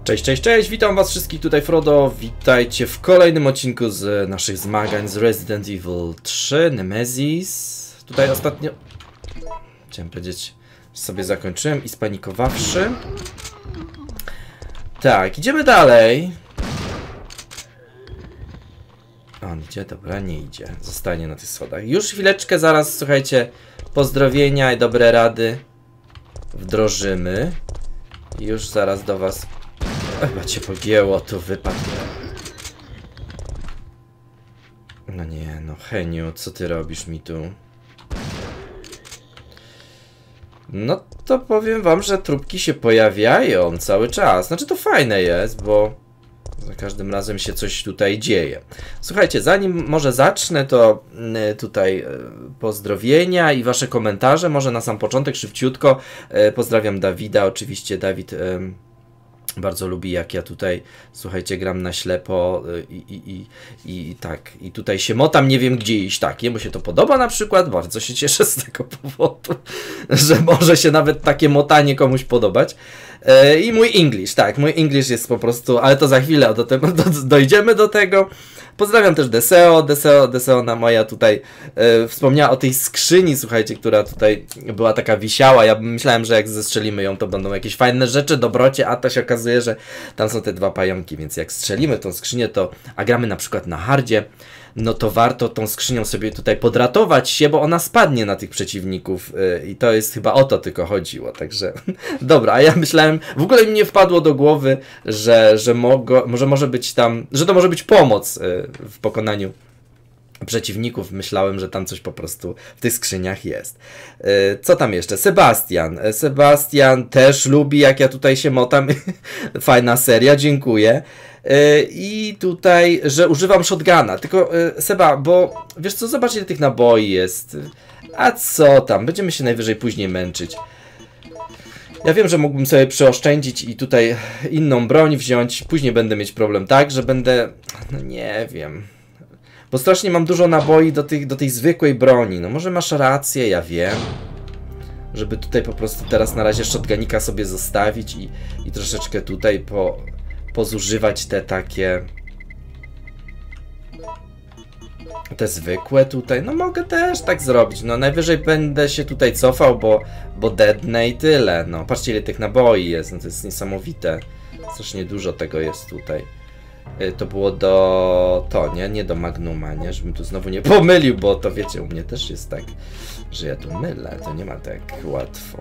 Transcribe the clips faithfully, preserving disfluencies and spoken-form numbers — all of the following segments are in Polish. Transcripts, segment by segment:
Cześć, cześć, cześć, witam was wszystkich, tutaj Frodo, witajcie w kolejnym odcinku z naszych zmagań z Resident Evil trzy, Nemesis. Tutaj ostatnio, chciałem powiedzieć, sobie zakończyłem i spanikowawszy. Tak, idziemy dalej. On idzie, dobra, nie idzie, zostanie na tych schodach. Już chwileczkę, zaraz, słuchajcie, pozdrowienia i dobre rady wdrożymy. I już zaraz do was... Chyba cię pogięło, tu wypadł. No nie, no Heniu, co ty robisz mi tu? No to powiem wam, że trupki się pojawiają cały czas. Znaczy to fajne jest, bo za każdym razem się coś tutaj dzieje. Słuchajcie, zanim może zacznę, to tutaj pozdrowienia i wasze komentarze. Może na sam początek szybciutko. Pozdrawiam Dawida, oczywiście Dawid... bardzo lubi, jak ja tutaj, słuchajcie, gram na ślepo i, i, i, i tak, i tutaj się motam, nie wiem gdzie iść, tak, jemu się to podoba na przykład, bardzo się cieszę z tego powodu, że może się nawet takie motanie komuś podobać. I mój English, tak, mój English jest po prostu, ale to za chwilę do tego, do, dojdziemy do tego. Pozdrawiam też Deseo, Deseo, Deseo na moja tutaj e, wspomniała o tej skrzyni, słuchajcie, która tutaj była taka wisiała. Ja myślałem, że jak zestrzelimy ją, to będą jakieś fajne rzeczy, dobrocie, a to się okazuje, że tam są te dwa pająki, więc jak strzelimy tą skrzynię, to, a gramy na przykład na hardzie, no to warto tą skrzynią sobie tutaj podratować się, bo ona spadnie na tych przeciwników yy, i to jest chyba o to tylko chodziło, także dobra, a ja myślałem, w ogóle mi nie wpadło do głowy, że, że mogo, może, może być tam, że to może być pomoc yy, w pokonaniu przeciwników. Myślałem, że tam coś po prostu w tych skrzyniach jest. Yy, co tam jeszcze? Sebastian. Sebastian też lubi, jak ja tutaj się motam. Fajna seria, dziękuję. Yy, I tutaj, że używam shotguna. Tylko yy, Seba, bo wiesz co, zobacz ile tych naboi jest. A co tam? Będziemy się najwyżej później męczyć. Ja wiem, że mógłbym sobie przeoszczędzić i tutaj inną broń wziąć. Później będę mieć problem tak, że będę... No nie wiem... Bo strasznie mam dużo naboi do, tych, do tej zwykłej broni. No może masz rację, ja wiem. Żeby tutaj po prostu teraz na razie shotgunika sobie zostawić i, i troszeczkę tutaj po, pozużywać te takie... Te zwykłe tutaj. No mogę też tak zrobić. No najwyżej będę się tutaj cofał, bo, bo deadnę i tyle. No patrzcie ile tych naboi jest. No to jest niesamowite. Strasznie dużo tego jest tutaj. To było do... to, nie? Nie do Magnuma, nie? Żebym tu znowu nie pomylił, bo to wiecie, u mnie też jest tak, że ja tu mylę, to nie ma tak łatwo.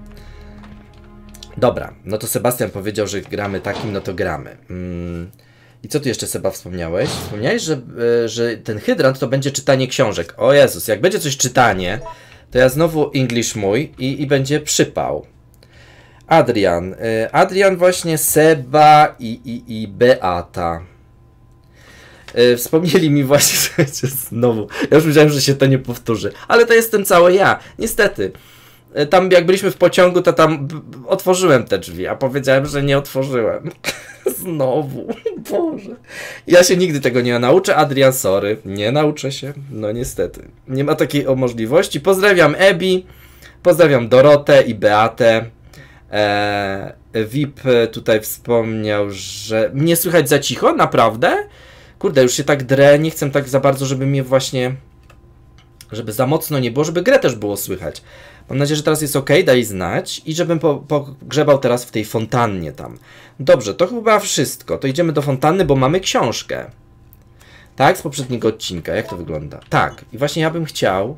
Dobra, no to Sebastian powiedział, że gramy takim, no to gramy. Mm. I co tu jeszcze, Seba, wspomniałeś? Wspomniałeś, że, że ten hydrant to będzie czytanie książek. O Jezus, jak będzie coś czytanie, to ja znowu English mój i, i będzie przypał. Adrian. Adrian właśnie, Seba i, i, i Beata. Wspomnieli mi właśnie, słuchajcie, znowu. Ja już myślałem, że się to nie powtórzy. Ale to jestem cały ja. Niestety. Tam jak byliśmy w pociągu, to tam otworzyłem te drzwi, a powiedziałem, że nie otworzyłem. Znowu. Boże. Ja się nigdy tego nie nauczę. Adrian, sorry. Nie nauczę się. No niestety. Nie ma takiej możliwości. Pozdrawiam Ebi. Pozdrawiam Dorotę i Beatę. Eee, V I P tutaj wspomniał, że mnie słychać za cicho, naprawdę? Kurde, już się tak drę, nie chcę tak za bardzo, żeby mnie właśnie, żeby za mocno nie było, żeby grę też było słychać. Mam nadzieję, że teraz jest ok, daj znać i żebym po, pogrzebał teraz w tej fontannie tam. Dobrze, to chyba wszystko, to idziemy do fontanny, bo mamy książkę. Tak, z poprzedniego odcinka, jak to wygląda? Tak, i właśnie ja bym chciał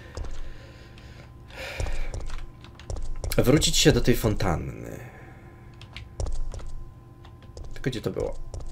wrócić się do tej fontanny. Tylko gdzie to było?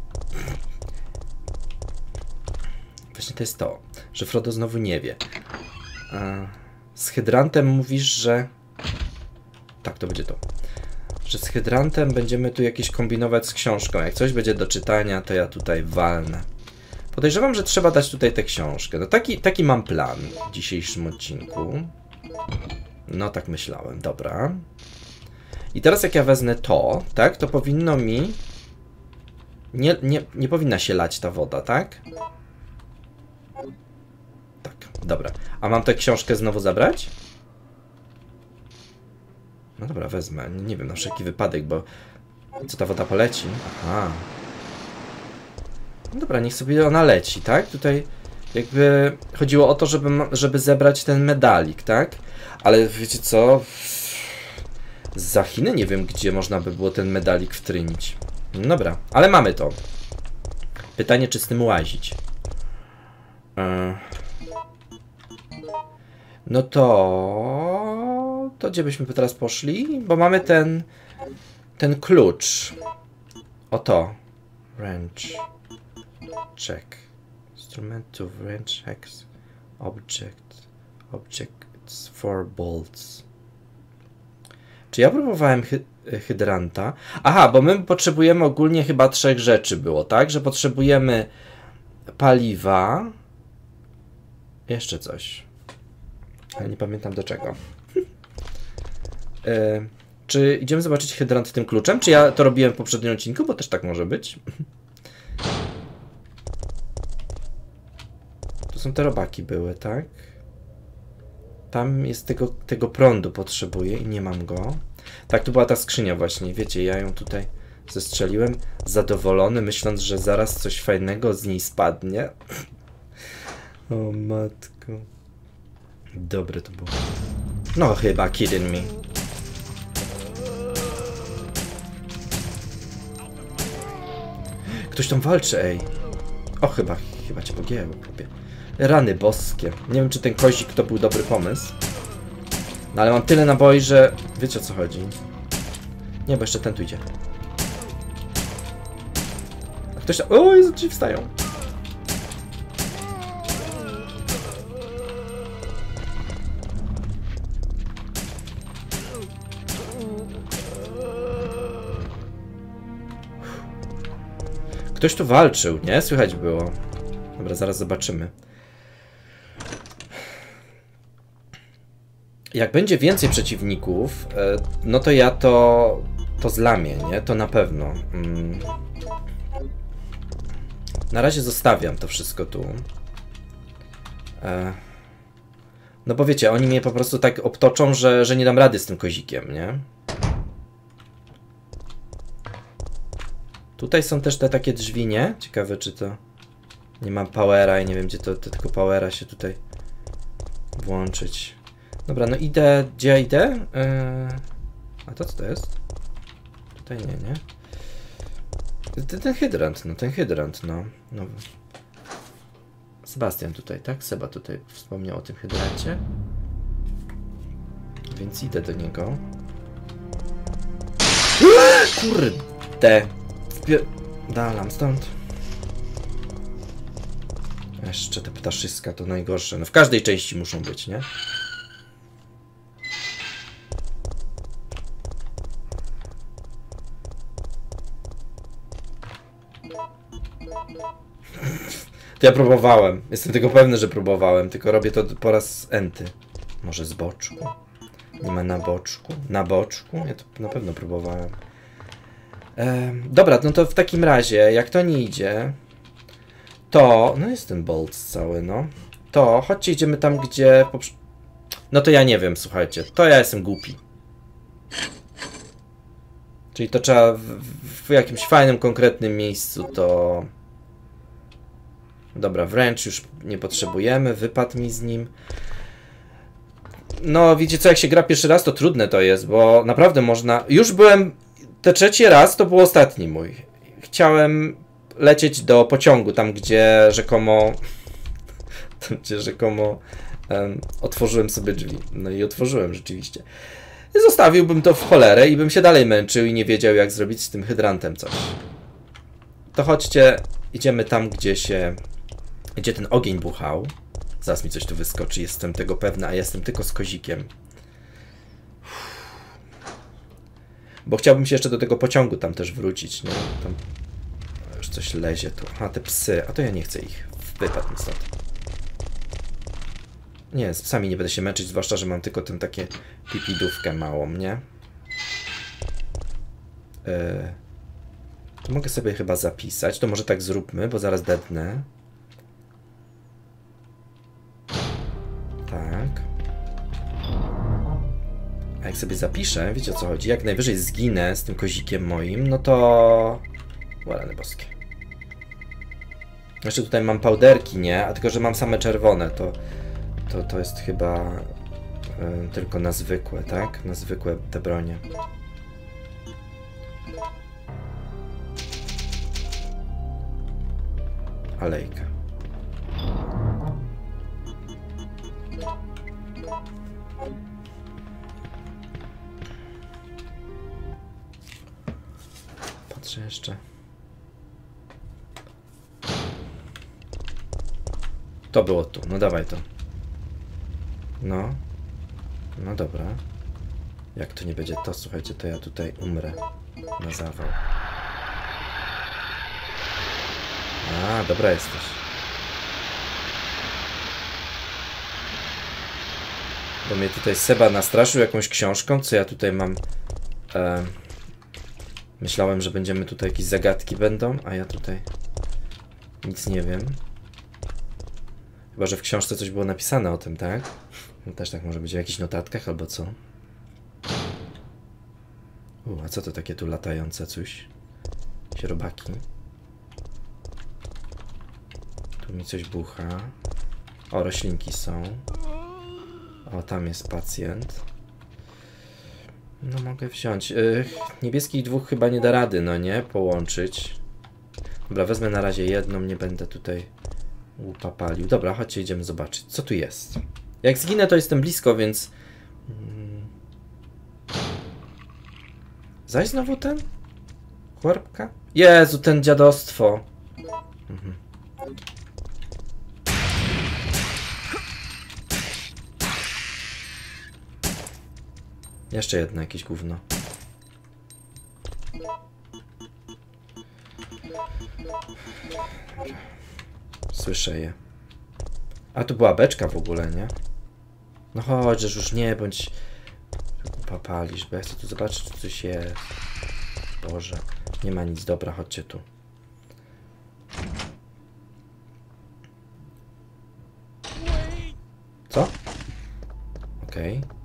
Właśnie to jest to, że Frodo znowu nie wie. A z hydrantem mówisz, że... Tak, to będzie to. Że z hydrantem będziemy tu jakieś kombinować z książką. Jak coś będzie do czytania, to ja tutaj walnę. Podejrzewam, że trzeba dać tutaj tę książkę. No taki, taki mam plan w dzisiejszym odcinku. No tak myślałem, dobra. I teraz jak ja wezmę to, tak, to powinno mi... Nie, nie, nie powinna się lać ta woda, tak? Tak, dobra. A mam tę książkę znowu zabrać? No dobra, wezmę. Nie wiem, na wszelki wypadek, bo Co, ta woda poleci? Aha. No dobra, niech sobie ona leci, tak? Tutaj jakby chodziło o to, żeby, żeby zebrać ten medalik, tak? Ale wiecie co? Za Chiny nie wiem, gdzie można by było ten medalik wtrynić. Dobra, ale mamy to. Pytanie, czy z tym łazić. Yy. No to... To gdzie byśmy teraz poszli? Bo mamy ten... Ten klucz. Oto. Wrench. Check. Instrument to wrench hex. Object. Objects for bolts. Czy ja próbowałem hy hydranta? Aha, bo my potrzebujemy ogólnie chyba trzech rzeczy było, tak? Że potrzebujemy paliwa. Jeszcze coś. Ale nie pamiętam do czego. yy, czy idziemy zobaczyć hydrant tym kluczem? Czy ja to robiłem w poprzednim odcinku? Bo też tak może być. Tu są te robaki były, tak? Tam jest tego, tego prądu potrzebuję i nie mam go. Tak, tu była ta skrzynia właśnie. Wiecie, ja ją tutaj zestrzeliłem. Zadowolony, myśląc, że zaraz coś fajnego z niej spadnie. O matko. Dobre to było. No chyba kidding me. Ktoś tam walczy, ej. O, chyba, chyba cię pogięło, chłopie. Rany boskie. Nie wiem, czy ten kozik to był dobry pomysł. No ale mam tyle naboi, że... Wiecie, o co chodzi. Nie, bo jeszcze ten tu idzie. A ktoś tam... O, Jezu, ci wstają. Ktoś tu walczył, nie? Słychać było. Dobra, zaraz zobaczymy. Jak będzie więcej przeciwników, no to ja to, to zlamię, nie? To na pewno. Mm. Na razie zostawiam to wszystko tu. No bo wiecie, oni mnie po prostu tak obtoczą, że, że nie dam rady z tym kozikiem, nie? Tutaj są też te takie drzwi, nie? Ciekawe, czy to... Nie mam powera i nie wiem, gdzie to, to tylko powera się tutaj włączyć. Dobra, no idę... Gdzie ja idę? Yy... A to co to jest? Tutaj nie, nie? Ten, ten hydrant, no ten hydrant, no. no. Sebastian tutaj, tak? Seba tutaj wspomniał o tym hydrancie. Więc idę do niego. Kurde! Dalam stąd. Jeszcze te ptaszyska to najgorsze. No w każdej części muszą być, nie? To ja próbowałem. Jestem tego pewny, że próbowałem. Tylko robię to po raz enty. Może z boczku? Nie ma na boczku? Na boczku? Ja to na pewno próbowałem. Ehm, dobra, no to w takim razie, jak to nie idzie, to... No jest ten bolt cały, no. To chodźcie, idziemy tam, gdzie... No to ja nie wiem, słuchajcie. To ja jestem głupi. Czyli to trzeba w, w jakimś fajnym, konkretnym miejscu to... Dobra, wręcz już nie potrzebujemy. Wypadł mi z nim. No, wiecie co, jak się gra pierwszy raz, to trudne to jest, bo naprawdę można... Już byłem... Te trzeci raz to był ostatni mój. Chciałem lecieć do pociągu, tam gdzie rzekomo... Tam gdzie rzekomo um, otworzyłem sobie drzwi. No i otworzyłem rzeczywiście. I zostawiłbym to w cholerę i bym się dalej męczył i nie wiedział, jak zrobić z tym hydrantem coś. To chodźcie, idziemy tam, gdzie się... Gdzie ten ogień buchał. Zaraz mi coś tu wyskoczy, jestem tego pewna, a jestem tylko z kozikiem. Bo chciałbym się jeszcze do tego pociągu tam też wrócić, nie? Tam już coś lezie tu. A te psy, a to ja nie chcę ich. Wypadł mi stąd. Nie, z psami nie będę się męczyć, zwłaszcza, że mam tylko tę takie pipidówkę małą, nie? Yy. To mogę sobie chyba zapisać, to może tak zróbmy, bo zaraz dednę. Tak. jak sobie zapiszę, wiecie o co chodzi, jak najwyżej zginę z tym kozikiem moim, no to... Rany boskie. Jeszcze tutaj mam powderki, nie? A tylko, że mam same czerwone, to... To, to jest chyba... Y, tylko na zwykłe, tak? Na zwykłe te bronie. Alejka. Patrzę jeszcze. To było tu. No dawaj to. No. No dobra. Jak to nie będzie to, słuchajcie, to ja tutaj umrę na zawał. A, dobra jesteś. Bo mnie tutaj Seba nastraszył jakąś książką, co ja tutaj mam... E, myślałem, że będziemy tutaj jakieś zagadki będą, a ja tutaj nic nie wiem. Chyba, że w książce coś było napisane o tym, tak? No też tak może być w jakichś notatkach albo co? U, a co to takie tu latające coś? Robaki. Tu mi coś bucha. O, roślinki są. O, tam jest pacjent. No mogę wziąć. Yy, niebieskich dwóch chyba nie da rady, no nie? Połączyć. Dobra, wezmę na razie jedną, nie będę tutaj łupa palił. Dobra, chodźcie, idziemy zobaczyć, co tu jest. Jak zginę, to jestem blisko, więc... Hmm. Zaś znowu ten? Chłopka? Jezu, ten dziadostwo. Mhm. Jeszcze jedno jakieś gówno. Słyszę je. A tu była beczka w ogóle, nie? No chodź, że już nie bądź papalisz, bo ja chcę tu zobaczyć, czy coś jest. Boże, nie ma nic. Dobra, chodźcie tu. Co? Okej. Okay.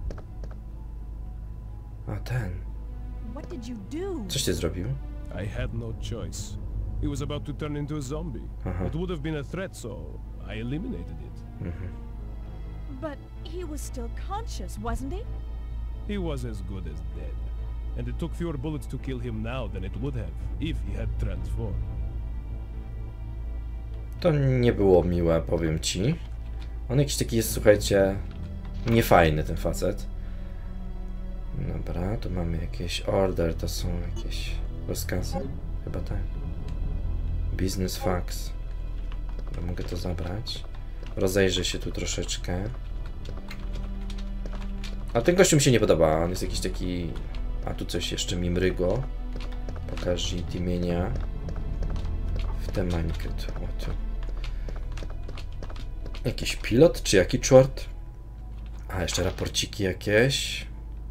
A ten. Coś ty zrobił? I had no choice. He was about to turn into a zombie. Aha. It would have been a threat, so I eliminated it. Mhm. But he was still conscious, wasn't he? He was as good as dead. And it took fewer bullets to kill him now than it would have if he had transformed. To nie było miłe, powiem ci. On jakiś taki jest, słuchajcie, niefajny ten facet. Dobra, tu mamy jakieś order, to są jakieś rozkazy? Chyba tak. Business fax. Dobra, mogę to zabrać. Rozejrzę się tu troszeczkę. A ten gościu mi się nie podoba, on jest jakiś taki... A tu coś jeszcze mi mrygo. Pokaż imienia. W tę mańkę tu. O, tu. Jakiś pilot, czy jaki czort? A, jeszcze raporciki jakieś.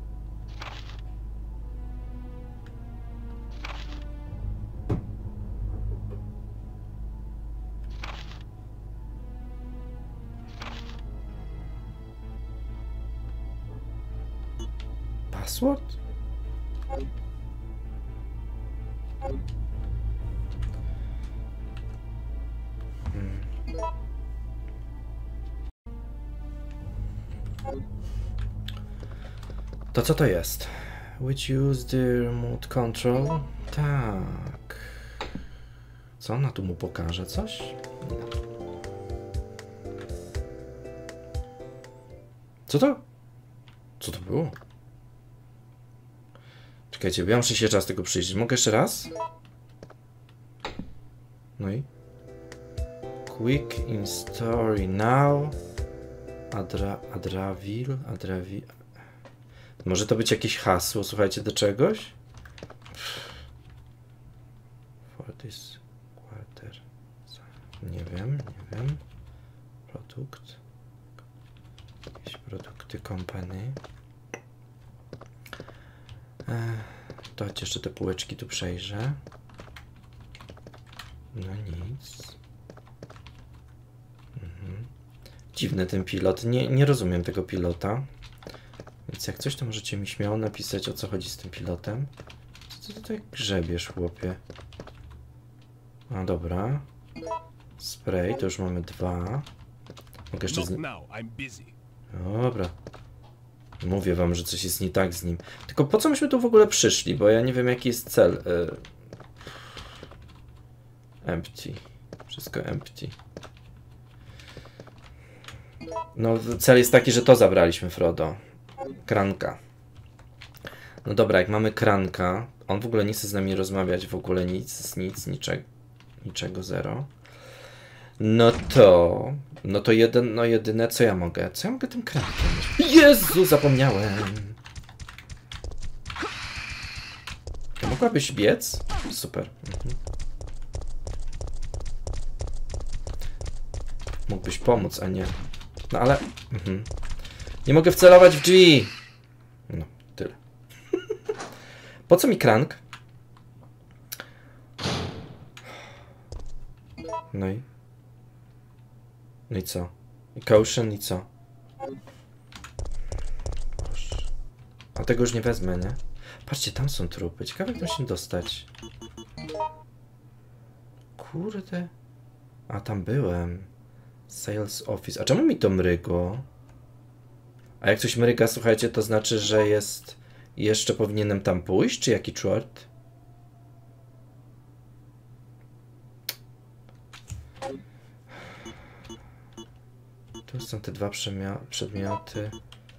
Password? Hmm. To co to jest? Which use the remote control? Tak. Co ona tu mu pokaże? Coś? Co to? Co to było? Czekajcie, bo ja muszę się jeszcze raz tego przyjrzeć. Mogę jeszcze raz? No i? Quick in story now. Adra... Adravil? Adravil... Może to być jakieś hasło, słuchajcie, do czegoś? For this quarter. Nie wiem, nie wiem. Produkt. Jakieś produkty kompanii. To chodź jeszcze te półeczki tu przejrzę. No nic. Mhm. Dziwny ten pilot. Nie, nie rozumiem tego pilota. Więc jak coś, to możecie mi śmiało napisać, o co chodzi z tym pilotem. Co ty tutaj grzebiesz, chłopie? A dobra. Spray, to już mamy dwa. Mogę jeszcze z nim... Dobra. Mówię wam, że coś jest nie tak z nim. Tylko po co myśmy tu w ogóle przyszli? Bo ja nie wiem, jaki jest cel. Y... Empty. Wszystko empty. No, cel jest taki, że to zabraliśmy, Frodo. Kranka. No dobra, jak mamy kranka, on w ogóle nie chce z nami rozmawiać, w ogóle nic, nic, niczego, niczego, zero. No to, no to jeden, no jedyne, co ja mogę, co ja mogę tym krankiem? Jezu, zapomniałem. To mogłabyś biec? Super. Mhm. Mógłbyś pomóc, a nie. No ale... Mhm. Nie mogę wcelować w drzwi! No, tyle. Po co mi krank? No i... No i co? I caution i co? Boże. A tego już nie wezmę, nie? Patrzcie, tam są trupy. Ciekawe, jak tam się dostać. Kurde. A tam byłem. Sales office. A czemu mi to mrygło? A jak coś mryga, słuchajcie, to znaczy, że jest... Jeszcze powinienem tam pójść? Czy jaki czort? Tu są te dwa przedmioty.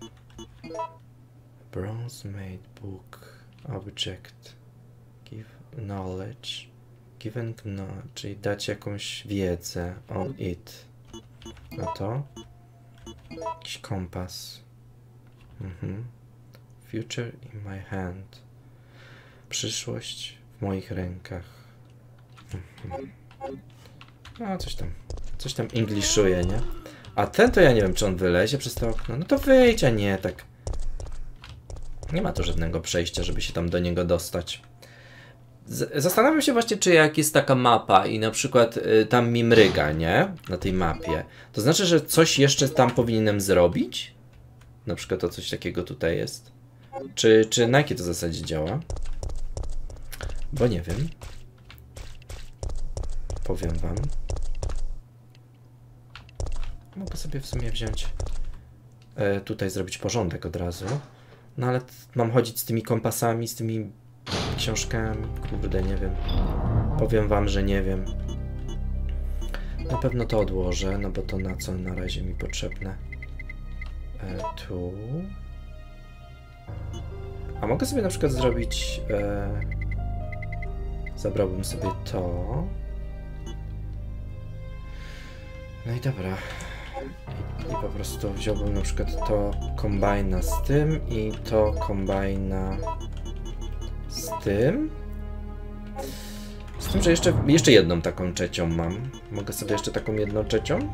Bronze made book. Object. Give knowledge. Given knowledge. Czyli dać jakąś wiedzę on it. A to? Jakiś kompas. Mhm. Future in my hand. Przyszłość w moich rękach. Mhm. No, coś tam. Coś tam englishuje, nie? A ten to ja nie wiem, czy on wylezie przez to okno. No to wyjdź, a nie tak. Nie ma tu żadnego przejścia, żeby się tam do niego dostać. Z Zastanawiam się właśnie, czy jak jest taka mapa i na przykład y, tam mi mryga, nie? Na tej mapie. To znaczy, że coś jeszcze tam powinienem zrobić? Na przykład to coś takiego tutaj jest. Czy, czy na jakiej to zasadzie działa? Bo nie wiem. Powiem wam. Mogę sobie w sumie wziąć e, tutaj zrobić porządek od razu. No ale mam chodzić z tymi kompasami, z tymi książkami. Kurde, nie wiem. Powiem wam, że nie wiem. Na pewno to odłożę, no bo to na co na razie mi potrzebne. E, tu. A mogę sobie na przykład zrobić... E, zabrałbym sobie to. No i dobra. I, I po prostu wziąłbym na przykład to kombajna z tym i to kombajna z tym. Z tym, że jeszcze, jeszcze jedną taką trzecią mam. Mogę sobie jeszcze taką jedną trzecią?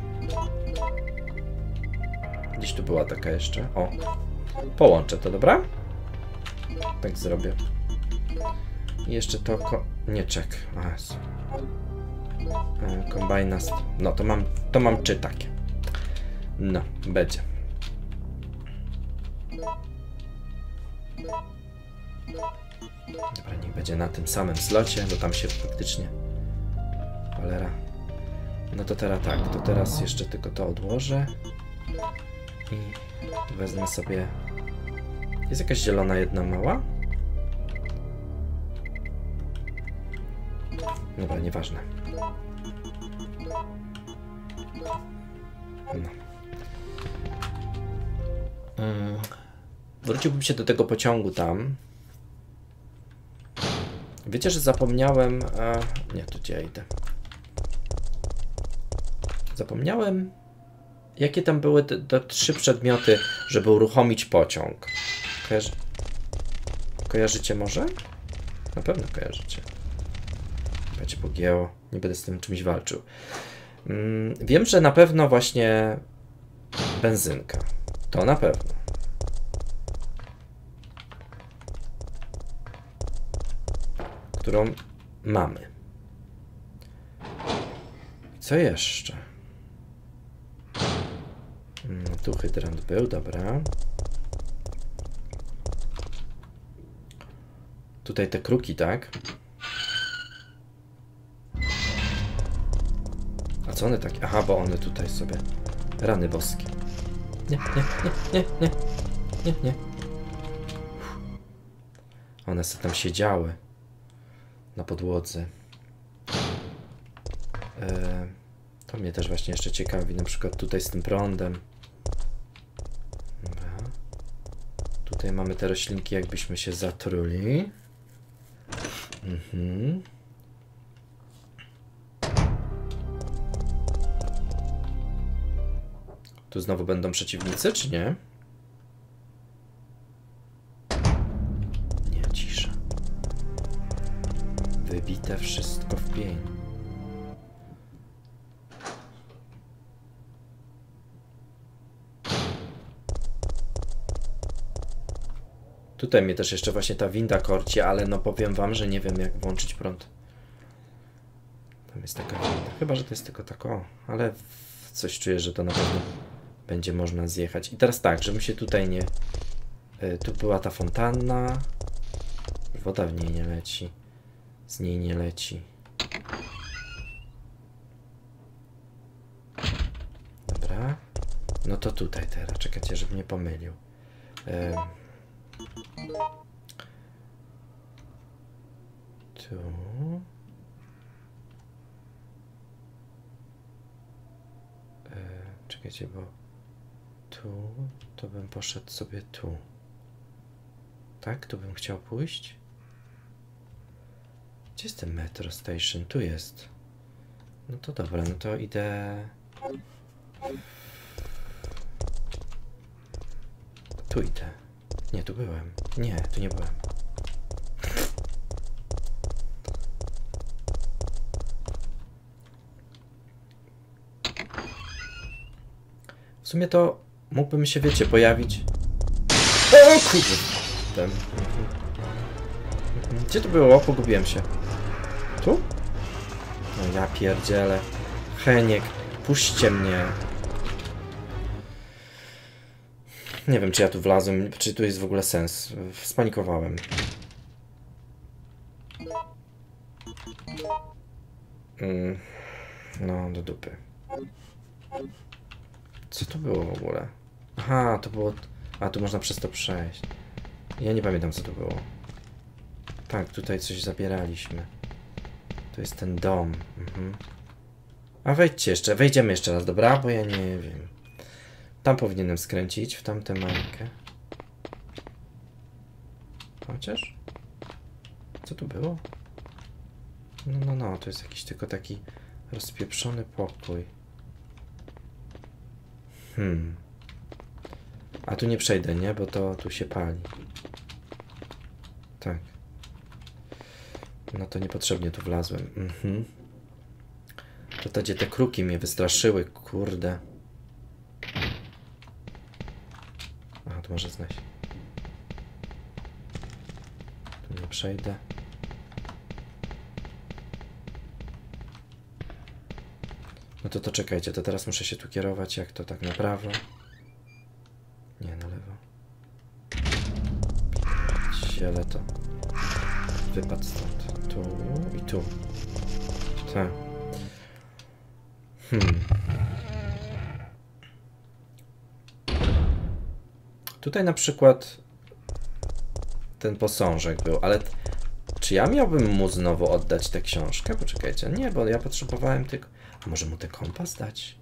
Gdzieś tu była taka jeszcze. O. Połączę to, dobra? Tak zrobię. I jeszcze to ko... Nie, czek. Kombajna z... No to mam, to mam trzy takie. No, będzie. Dobra, niech będzie na tym samym slocie, bo tam się faktycznie... Cholera. No to teraz tak, to teraz jeszcze tylko to odłożę. I wezmę sobie... Jest jakaś zielona jedna mała? Dobra, nieważne. No. Hmm. Wróciłbym się do tego pociągu tam. Wiecie, że zapomniałem... E... Nie, tu gdzie ja idę. Zapomniałem, jakie tam były te, te trzy przedmioty, żeby uruchomić pociąg. Kojarzy... Kojarzycie może? Na pewno kojarzycie. Chyba cię pogięło. Nie będę z tym czymś walczył. Mm, wiem, że na pewno właśnie benzynka. To na pewno. Którą mamy. Co jeszcze? Mm, tu hydrant był, dobra. Tutaj te kruki, tak? A co one takie? Aha, bo one tutaj sobie... Rany boskie. Nie, nie, nie, nie, nie. Nie, nie. One sobie tam siedziały. Na podłodze. E, to mnie też właśnie jeszcze ciekawi. Na przykład tutaj z tym prądem. Dobra. Tutaj mamy te roślinki, jakbyśmy się zatruli. Mhm. Tu znowu będą przeciwnicy, czy nie? Nie, cisza. Wybite wszystko w pień. Tutaj mnie też jeszcze właśnie ta winda korci, ale no powiem wam, że nie wiem jak włączyć prąd. Tam jest taka winda. Chyba, że to jest tylko tak o, ale coś czuję, że to na pewno będzie można zjechać. I teraz tak, żebym się tutaj nie... Yy, tu była ta fontanna. Woda w niej nie leci. Z niej nie leci. Dobra. No to tutaj teraz. Czekajcie, żebym nie pomylił. Yy. Tu. Yy, czekajcie, bo tu to bym poszedł sobie tu. Tak? Tu bym chciał pójść. Gdzie jest ten metro station? Tu jest. No to dobra, no to idę... Tu idę. Nie, tu byłem. Nie, tu nie byłem. W sumie to mógłbym się, wiecie, pojawić. O kurde! Ten. Gdzie to było? Pogubiłem się. Tu? No ja pierdzielę. Heniek, puśćcie mnie. Nie wiem, czy ja tu wlazłem, czy tu jest w ogóle sens. Spanikowałem. Mm. No, do dupy. Co to było w ogóle? Aha, to było... A, tu można przez to przejść. Ja nie pamiętam, co to było. Tak, tutaj coś zabieraliśmy. To jest ten dom. Mhm. A wejdźcie jeszcze, wejdziemy jeszcze raz, dobra? Bo ja nie wiem. Tam powinienem skręcić, w tamtę mańkę. Chociaż? Co tu było? No, no, no, to jest jakiś tylko taki rozpieprzony pokój. Hmm. A tu nie przejdę, nie? Bo to tu się pali. Tak. No to niepotrzebnie tu wlazłem. Mhm. To to, gdzie te kruki mnie wystraszyły, kurde. Aha, tu może znaleźć. Tu nie przejdę. No to to czekajcie, to teraz muszę się tu kierować, jak to tak na prawo. Nie, na lewo. Ale to wypadł stąd. Tu i tu. Tak. Hmm. Tutaj na przykład ten posążek był, ale czy ja miałbym mu znowu oddać tę książkę? Poczekajcie, nie, bo ja potrzebowałem tylko... A może mu ten kompas dać?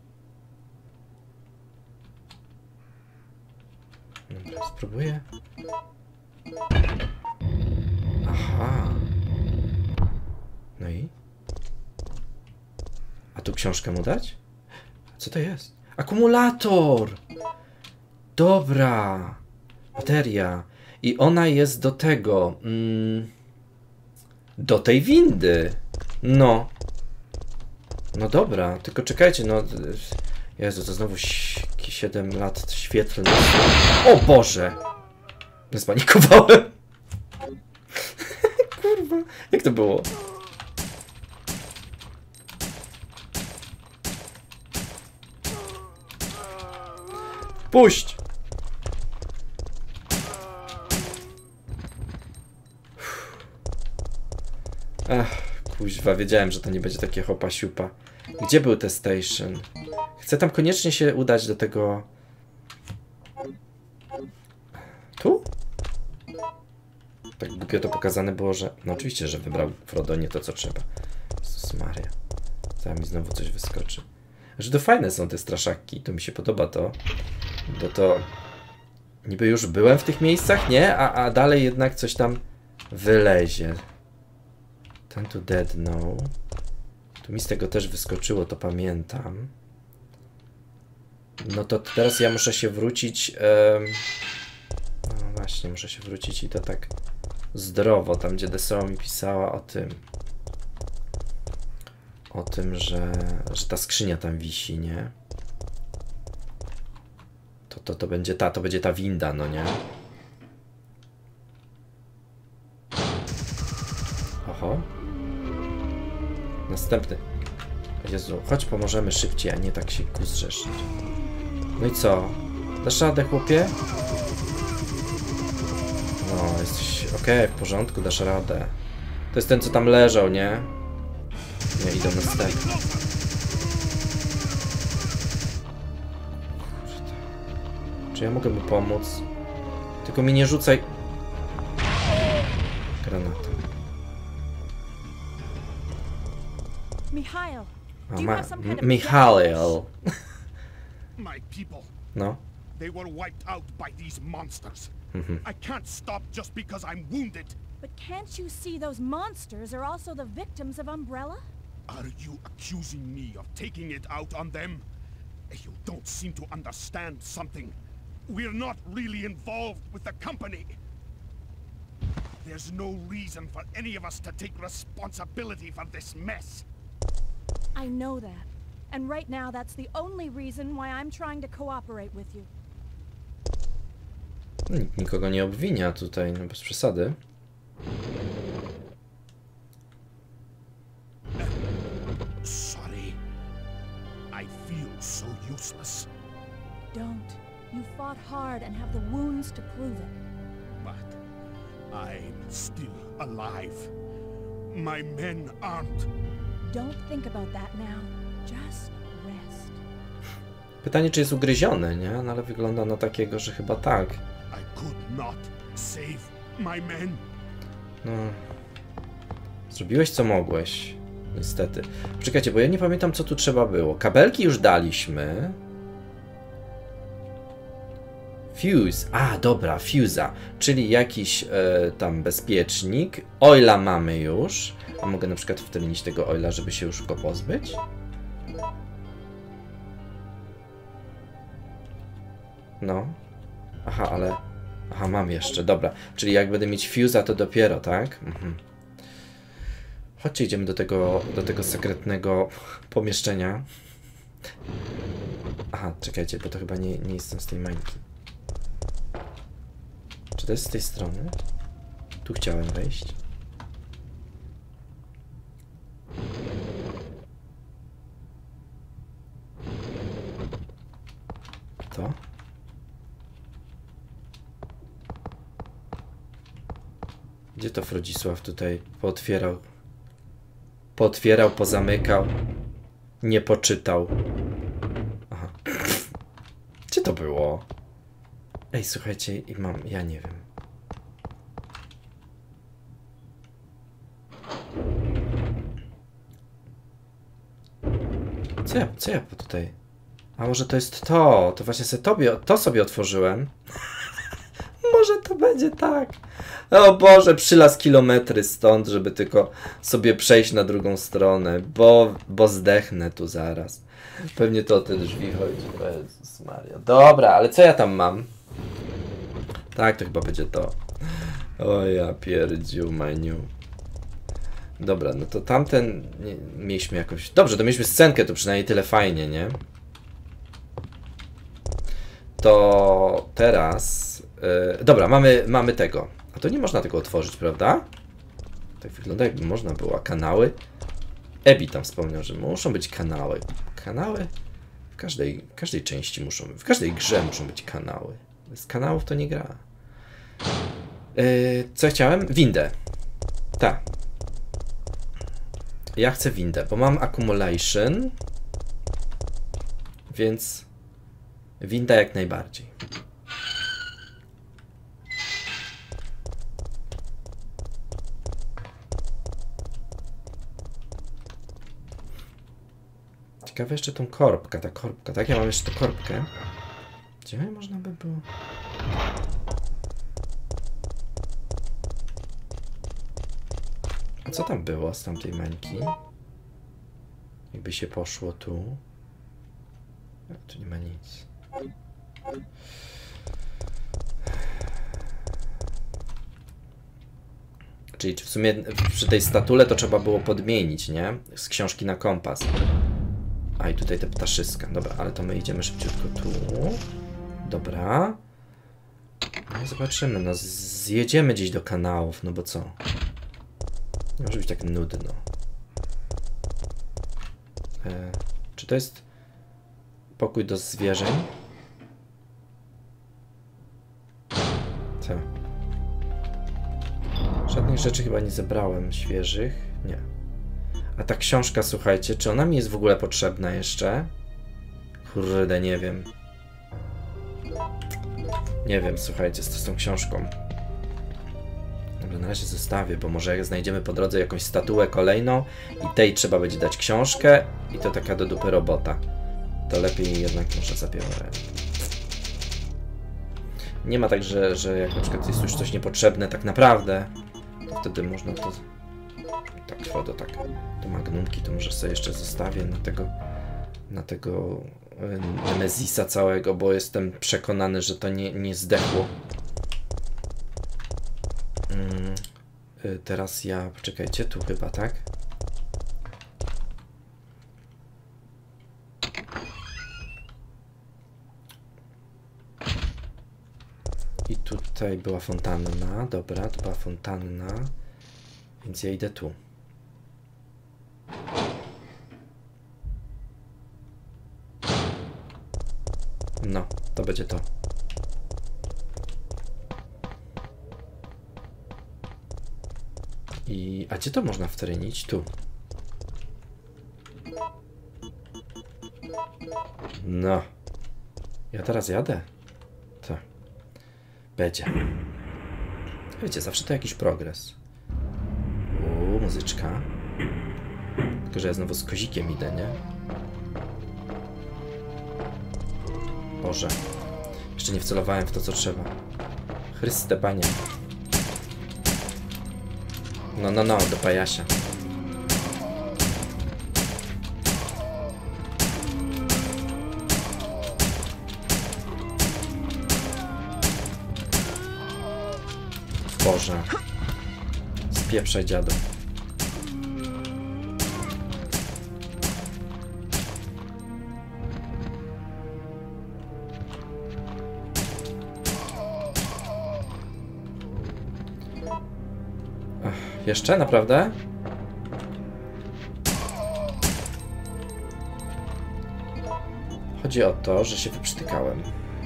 Dobra, spróbuję. Aha. No i? A tu książkę mu dać? Co to jest? Akumulator! Dobra. Bateria. I ona jest do tego. Mm, do tej windy. No. No dobra, tylko czekajcie, no... Jezu, to znowu siedem lat świetlnych. O Boże! Spanikowałem. Kurwa, jak to było? Puść! Ach, kuźwa, wiedziałem, że to nie będzie takie hopa siupa. Gdzie był ten station? Chcę tam koniecznie się udać do tego... Tu? Tak głupio to pokazane było, że... No oczywiście, że wybrał Frodo nie to, co trzeba. Jezus Maria. Zaraz mi znowu coś wyskoczy. Że to fajne są te straszaki, to mi się podoba to. Bo to... Niby już byłem w tych miejscach, nie? A, a dalej jednak coś tam wylezie. Ten to dead, no. Tu mi z tego też wyskoczyło, to pamiętam. No to teraz ja muszę się wrócić... Um... No właśnie, muszę się wrócić i to tak zdrowo, tam gdzie Desoła mi pisała o tym. O tym, że, że ta skrzynia tam wisi, nie? To, to, to będzie ta, to będzie ta winda, no nie? Oho. Następny. Jezu, chodź pomożemy szybciej, a nie tak się kuzrzesz. No i co? Dasz radę, chłopie? No, jesteś okej, okay, w porządku, dasz radę. To jest ten, co tam leżał, nie? Nie, idą następny. Czy ja mogę mu pomóc? Tylko mi nie rzucaj granatem. Mikhail. O, ma Mikhail. My people. No. They were wiped out by these monsters. Mhm. I can't stop just because I'm wounded. But can't you see those monsters are also the victims of Umbrella? Are you accusing me of taking it out on them? You don't seem to understand something. We're not really involved with the company. There's no reason for any of us to take responsibility for this mess. I know that. And right now that's the only reason why I'm trying to cooperate with you. Nikt nikogo nie obwinia tutaj, no bez przesady. Sorry. I feel so useless. Don't. You fought hard and have the wounds to prove it. But I'm still alive. My men aren't. Don't think about that now. Just rest. Pytanie, czy jest ugryzione, nie? No ale wygląda na takiego, że chyba tak. I could not save my men. No. Zrobiłeś co mogłeś. Niestety. Czekajcie, bo ja nie pamiętam, co tu trzeba było. Kabelki już daliśmy. Fuse. A, dobra, fuse'a. Czyli jakiś e, tam bezpiecznik. Oila mamy już. A mogę na przykład wtlenić tego oila, żeby się już go pozbyć? No. Aha, ale... Aha, mam jeszcze, dobra. Czyli jak będę mieć fuse'a, to dopiero, tak? Mhm. Chodźcie, idziemy do tego, do tego sekretnego pomieszczenia. Aha, czekajcie, bo to chyba nie, nie jestem z tej mańki. Czy to jest z tej strony? Tu chciałem wejść. To? Gdzie to Frodzisław tutaj pootwierał? Pootwierał, pozamykał. Nie poczytał. Aha. Gdzie to było? Ej, słuchajcie, i mam... Ja nie wiem. Co ja, co ja tutaj... A może to jest to? To właśnie sobie tobie, to sobie otworzyłem. Może to będzie tak. O Boże, przylas kilometry stąd, żeby tylko sobie przejść na drugą stronę, bo, bo zdechnę tu zaraz. Pewnie to o te drzwi chodzi. O Jezus Maria. Dobra, ale co ja tam mam? Tak, to chyba będzie to. O ja pierdziu, maniu. Dobra, no to tamten... Nie, mieliśmy jakąś... Dobrze, to mieliśmy scenkę, to przynajmniej tyle fajnie, nie? To teraz... Yy, dobra, mamy, mamy tego. A to nie można tego otworzyć, prawda? Tak wygląda, jakby można było. Kanały? Ebi tam wspomniał, że muszą być kanały. Kanały? W każdej, w każdej części muszą... W każdej grze muszą być kanały. Bez kanałów to nie gra. Yy, co chciałem? Windę. Tak. Ja chcę windę, bo mam accumulation, więc winda jak najbardziej. Ciekawe jeszcze tą korbkę, ta korbka, tak? Ja mam jeszcze tą korbkę. Gdzie można by było? A co tam było z tamtej mańki? Jakby się poszło tu. A, tu nie ma nic. Czyli w sumie przy tej statule to trzeba było podmienić, nie? Z książki na kompas. A i tutaj te ptaszyska. Dobra, ale to my idziemy szybciutko tu. Dobra. No i zobaczymy, no zjedziemy gdzieś do kanałów, no bo co? Nie może być tak nudno. E, czy to jest pokój do zwierzeń? Co? Żadnych rzeczy chyba nie zebrałem świeżych. Nie. A ta książka, słuchajcie, czy ona mi jest w ogóle potrzebna jeszcze? Kurde, nie wiem. Nie wiem, słuchajcie, z, z tą książką. Dobra, na razie zostawię, bo może jak znajdziemy po drodze jakąś statuę kolejną i tej trzeba będzie dać książkę i to taka do dupy robota. To lepiej jednak może zabiorę. Nie ma tak, że, że jak na przykład jest już coś niepotrzebne tak naprawdę, to wtedy można to... Tak, Frodo, tak. To magnumki to może sobie jeszcze zostawię na tego... Na tego... Nemezisa całego, bo jestem przekonany, że to nie, nie zdechło. Hmm. Teraz ja... Poczekajcie, tu chyba, tak? I tutaj była fontanna. Dobra, to była fontanna. Więc ja idę tu. No, to będzie to. I... A gdzie to można wtrynić? Tu. No. Ja teraz jadę? Tak. Będzie. Wiecie, zawsze to jakiś progres. Uuu, muzyczka. Tylko, że ja znowu z kozikiem idę, nie? Boże. Jeszcze nie wcelowałem w to, co trzeba. Chryste Panie. No, no, no, do pajasia. Boże. Spieprzaj, dziadu. Ech, jeszcze? Naprawdę? Chodzi o to, że się wyprztykałem.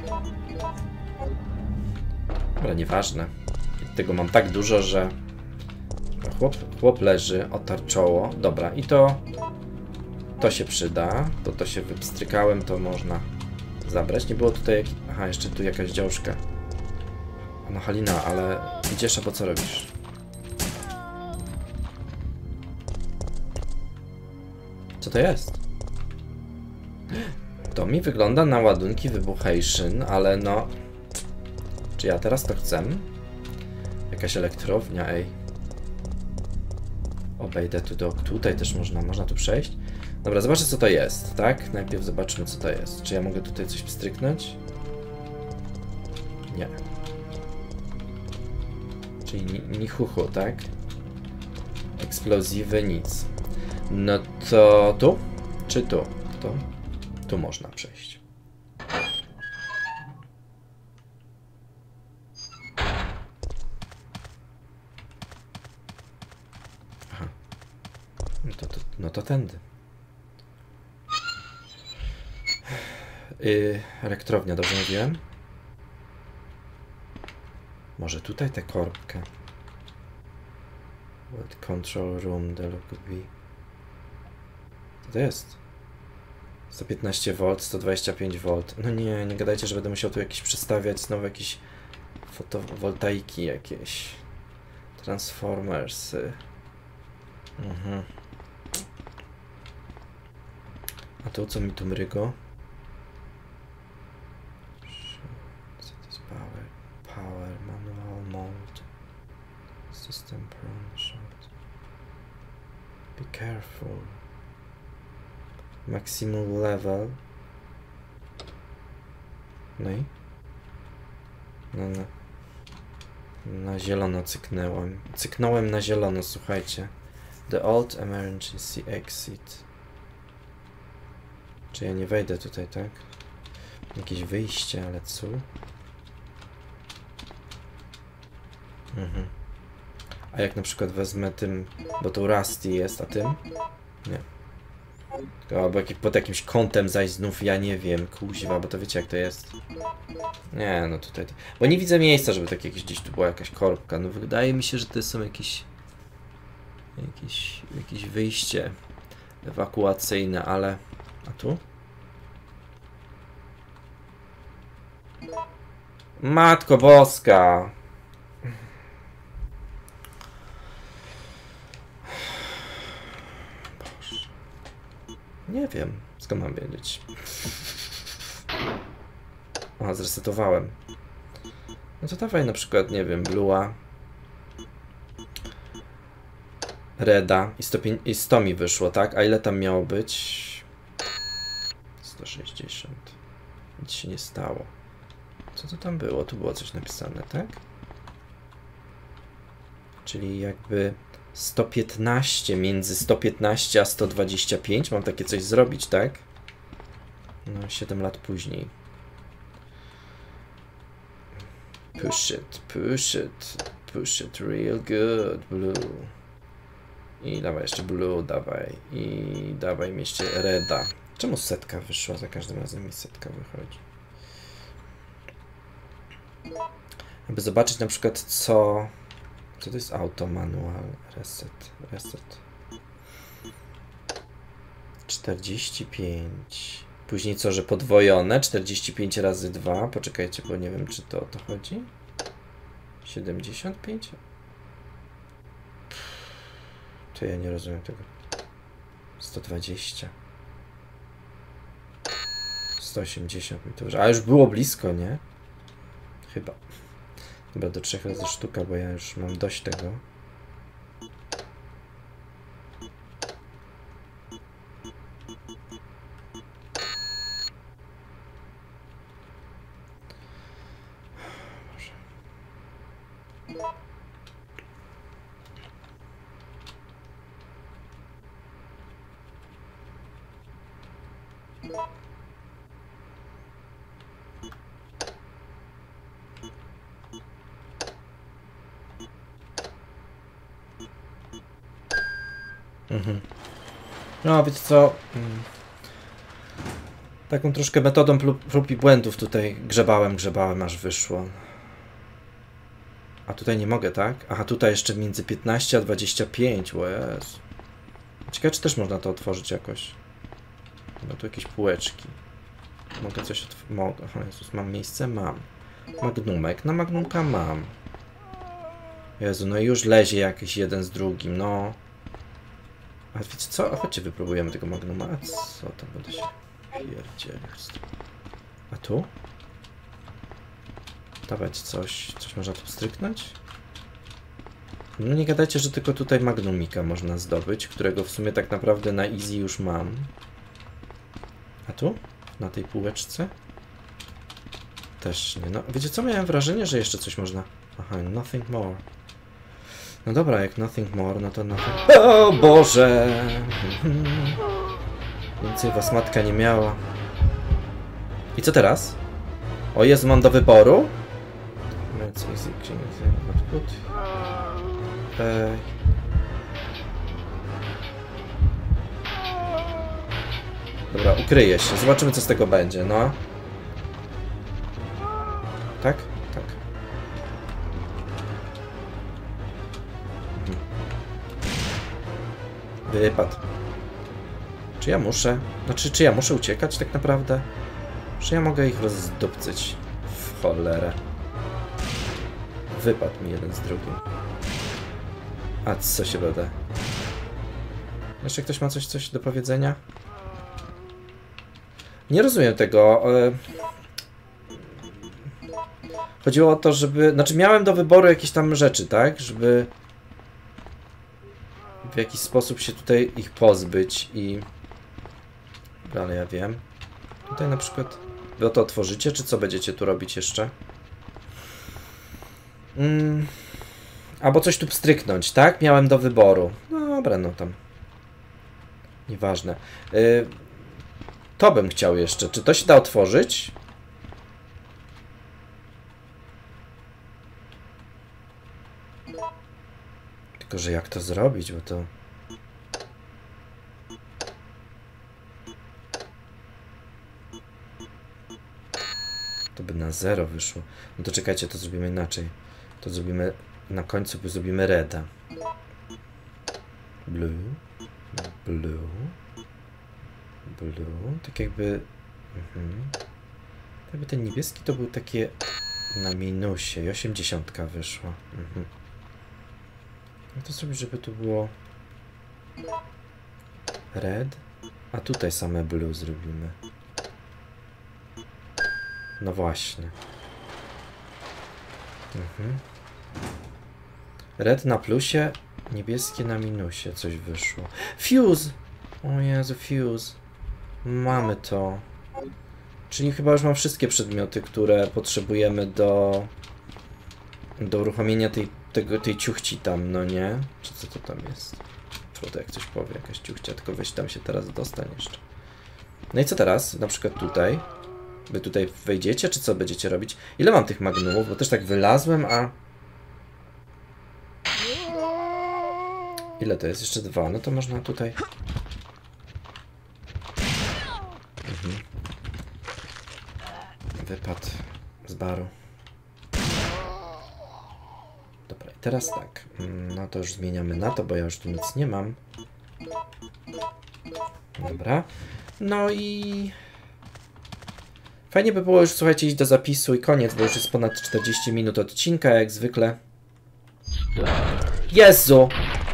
Ale nieważne. Tego mam tak dużo, że chłop, chłop leży, otarł czoło. Dobra, i to to się przyda. To to się wypstrykałem, to można zabrać. Nie było tutaj... Aha, jeszcze tu jakaś dziążka. No Halina, ale idziesz, bo co robisz? Co to jest? To mi wygląda na ładunki wybuchation, ale no... Czy ja teraz to chcę? Jakaś elektrownia, ej. Obejdę tu do... Tutaj też można, można tu przejść. Dobra, zobaczę, co to jest, tak? Najpierw zobaczmy, co to jest. Czy ja mogę tutaj coś pstryknąć? Nie. Czyli ni, ni chuchu, tak? Eksplozywy, nic. No to tu? Czy tu? Tu? Tu można przejść. Aha. No to, to, no to tędy. Yy, elektrownia, dobrze mówiłem? Może tutaj tę korbkę. What control room there could be. Co to jest? sto piętnaście wolt, sto dwadzieścia pięć wolt. No nie, nie gadajcie, że będę musiał tu jakieś przestawiać, znowu jakieś fotowoltaiki jakieś. Transformersy. Mhm. A tu co mi tu mrygo? Co to jest power? Power, manual mode. System prone shot. Be careful. Maximum level. No i? No, no. Na zielono cyknęłem. Cyknąłem na zielono, słuchajcie. The old emergency exit. Czy ja nie wejdę tutaj, tak? Jakieś wyjście, ale co? Mhm. A jak na przykład wezmę tym, bo to Rusty jest, a tym? Nie. Albo jak, pod jakimś kątem zaś znów, ja nie wiem, kuźwa, bo to wiecie jak to jest. Nie, no tutaj, to... bo nie widzę miejsca, żeby tak jakieś, gdzieś tu była jakaś korbka. No wydaje mi się, że to są jakieś, jakieś, jakieś wyjście ewakuacyjne, ale... A tu? Matko Boska! Boże. Nie wiem, skąd mam wiedzieć. A, zresetowałem. No to dawaj na przykład, nie wiem, Blue'a. Reda. I sto, I sto mi wyszło, tak? A ile tam miało być? sto sześćdziesiąt. Nic się nie stało. Co to tam było? Tu było coś napisane, tak? Czyli jakby sto piętnaście, między sto piętnaście a sto dwadzieścia pięć. Mam takie coś zrobić, tak? No, siedem lat później. Push it, push it, push it real good, Blue. I dawaj jeszcze Blue, dawaj. I dawaj mi jeszcze Reda. Czemu setka wyszła? Za każdym razem mi setka wychodzi. Aby zobaczyć na przykład co... Co to jest auto, manual, reset, reset. czterdzieści pięć. Później co, że podwojone? czterdzieści pięć razy dwa. Poczekajcie, bo nie wiem, czy to o to chodzi. siedemdziesiąt pięć? To ja nie rozumiem tego. sto dwadzieścia. sto osiemdziesiąt mi to wyszło. A już było blisko, nie? Chyba. Chyba do trzech razy sztuka, bo ja już mam dość tego. Może. Mhm. No, wiecie co? Taką troszkę metodą prób i błędów tutaj grzebałem, grzebałem, aż wyszło. A tutaj nie mogę, tak? Aha, tutaj jeszcze między piętnaście a dwadzieścia pięć, o Jezu. Ciekawe, czy też można to otworzyć jakoś. No tu jakieś półeczki. Mogę coś otworzyć? Mogę. O Jezus, mam miejsce? Mam. Magnumek. Na magnumka mam. Jezu, no i już lezie jakiś jeden z drugim, no. A wiecie co? Chodźcie, wypróbujemy tego magnuma. A co tam będę się pierdzielić? A tu? Dawać coś. Coś można tu stryknąć? No nie gadajcie, że tylko tutaj magnumika można zdobyć, którego w sumie tak naprawdę na easy już mam. A tu? Na tej półeczce? Też nie. No, wiecie co? Miałem wrażenie, że jeszcze coś można... Aha, nothing more. No dobra, jak nothing more, no to nothing... O Boże! Więcej was matka nie miała. I co teraz? O Jezu, mam do wyboru? Ej. Dobra, ukryję się. Zobaczymy, co z tego będzie, no. Tak? Tak. Wypadł. Czy ja muszę? Znaczy, czy ja muszę uciekać tak naprawdę? Czy ja mogę ich rozdupcyć? W cholerę. Wypadł mi jeden z drugim. A co się będę? Jeszcze ktoś ma coś, coś do powiedzenia? Nie rozumiem tego. Chodziło o to, żeby... Znaczy miałem do wyboru jakieś tam rzeczy, tak? Żeby w jakiś sposób się tutaj ich pozbyć i... Ale ja wiem. Tutaj na przykład... Wy to otworzycie, czy co będziecie tu robić jeszcze? Mm. Albo coś tu pstryknąć, tak? Miałem do wyboru. No dobra, no tam. Nieważne. Yy, to bym chciał jeszcze. Czy to się da otworzyć? Tylko, że jak to zrobić, bo to... To by na zero wyszło. No to czekajcie, to zrobimy inaczej. To zrobimy... Na końcu by zrobimy reda. Blue. Blue. Blue. Tak jakby... Mhm. Tak jakby ten niebieski to był takie... Na minusie. I osiemdziesiątka wyszła. Mhm. Jak to zrobić, żeby tu było... Red. A tutaj same blue zrobimy. No właśnie. Mhm. Red na plusie, niebieskie na minusie. Coś wyszło. Fuse! O Jezu, fuse. Mamy to. Czyli chyba już mam wszystkie przedmioty, które potrzebujemy do... Do uruchomienia tej, tego, tej ciuchci tam, no nie? Czy co to tam jest? To jak coś powie, jakaś ciuchcia, tylko weź tam się teraz dostań jeszcze. No i co teraz? Na przykład tutaj. Wy tutaj wejdziecie, czy co będziecie robić? Ile mam tych magnumów? Bo też tak wylazłem, a... Ile to jest? Jeszcze dwa. No to można tutaj... Mhm. Wypadł z baru. Dobra, i teraz tak. No to już zmieniamy na to, bo ja już tu nic nie mam. Dobra. No i... Fajnie by było już, słuchajcie, iść do zapisu i koniec, bo już jest ponad czterdzieści minut odcinka, jak zwykle. Jezu!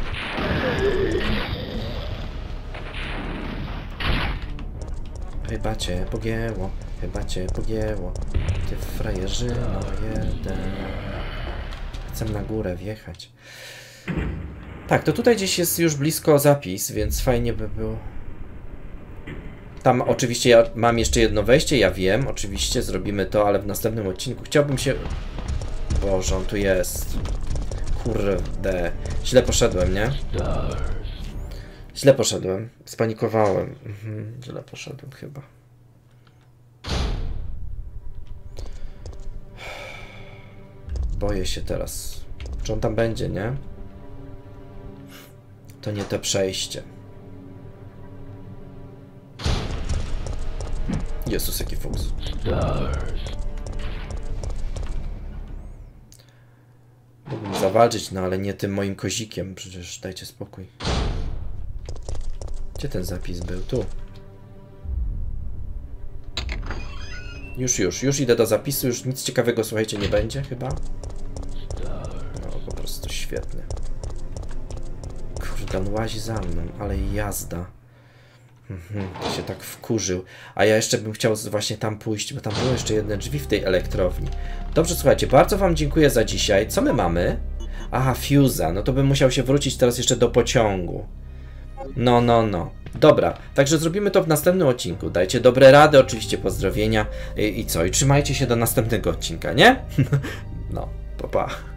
Chyba cię pogięło, chyba cię pogięło. Ty frajerzyno jeden. Chcę na górę wjechać. Tak, to tutaj gdzieś jest już blisko zapis, więc fajnie by było. Tam oczywiście ja mam jeszcze jedno wejście, ja wiem, oczywiście zrobimy to, ale w następnym odcinku chciałbym się... Boże, on tu jest. Kurde. Źle poszedłem, nie? Źle poszedłem. Spanikowałem. Mhm, źle poszedłem chyba. Boję się teraz. Czy on tam będzie, nie? To nie to przejście. Jezus, jaki fuks. Mógłbym zawalczyć, no ale nie tym moim kozikiem. Przecież dajcie spokój. Gdzie ten zapis był? Tu. Już, już, już idę do zapisu. Już nic ciekawego, słuchajcie, nie będzie chyba. No, po prostu świetnie. Kurde, on łazi za mną, ale jazda. Mhm, się tak wkurzył. A ja jeszcze bym chciał właśnie tam pójść, bo tam były jeszcze jedne drzwi w tej elektrowni. Dobrze, słuchajcie, bardzo wam dziękuję za dzisiaj. Co my mamy? Aha, fuse'a. No to bym musiał się wrócić teraz jeszcze do pociągu. No, no, no. Dobra, także zrobimy to w następnym odcinku. Dajcie dobre rady, oczywiście pozdrowienia. I, i co? I trzymajcie się do następnego odcinka, nie? No, pa, pa.